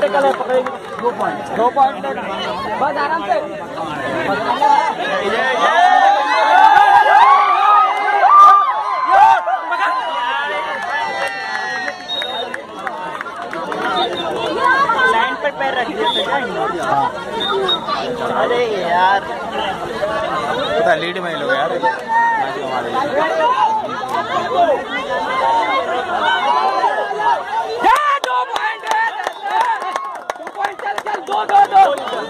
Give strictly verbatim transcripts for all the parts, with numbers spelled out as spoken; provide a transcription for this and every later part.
Colour पकड़ेंगे दो point दो पॉइंट बस आराम से लाइन पर पैर रख दिए। अरे यार पता लीड में लोग यार दो दो दो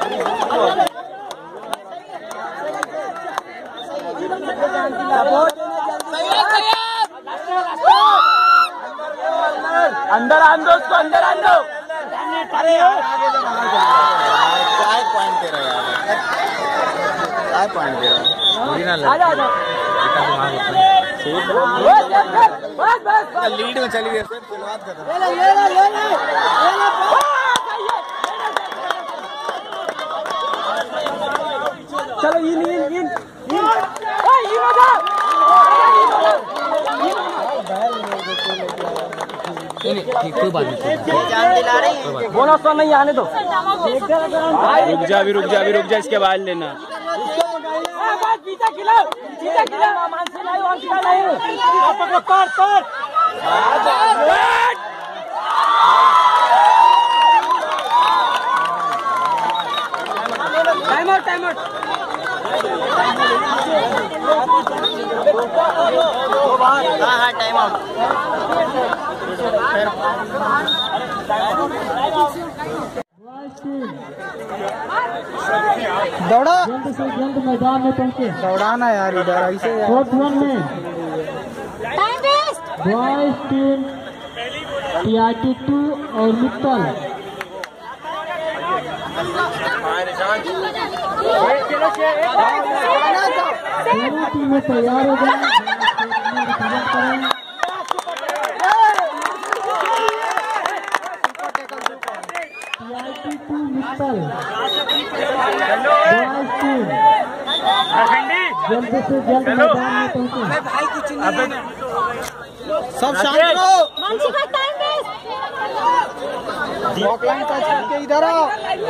अंदर आन दो उसको अंदर आन दो। अरे यार क्या पॉइंट दे रहा है यार क्या पॉइंट दे रहा है आजा आजा बस बस लीड में चली गई फिर शुरुआत कर रहा ले ले ले ले चलो इन इन इन इन ओए इन हो जा ठीक कोई बात नहीं जान दिला रही है बोनस तो नहीं आने दो। रुक जा भी रुक जा भी रुक जा इसके बाद लेना पीछा खिलाओ पीछा खिलाओ मानसी नहीं वांसी नहीं पकड़ो तोड़ तोड़ टाइम आउट टाइम आउट हाँ हाँ टाइम आउट दौड़ा जल्द से जल्द मैदान में पहुंचे। दौड़ाना यार इधर ऐसे फोर्थ वन में बॉयज टीम टीआरटी टू और मित्तल दोनों टीमें तैयार हो गए। TRT two Mittal boys team जल्द से जल्द मैदान में पहुंचे। सब शांत रहो। मानसी का time waste. Block line touch करके इधर आओ।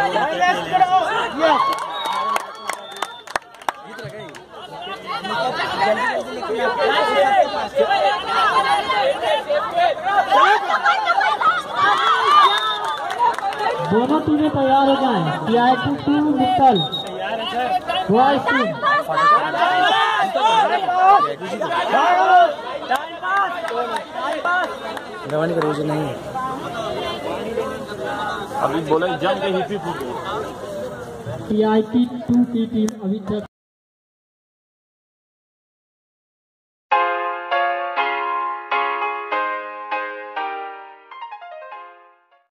दोनों टीमें तैयार हो जाएं। TRT two Mittal boys team गवानी का रोज नहीं है अभी बोला जम के हिपी फूट टीआरटी टू की टीम अभी तक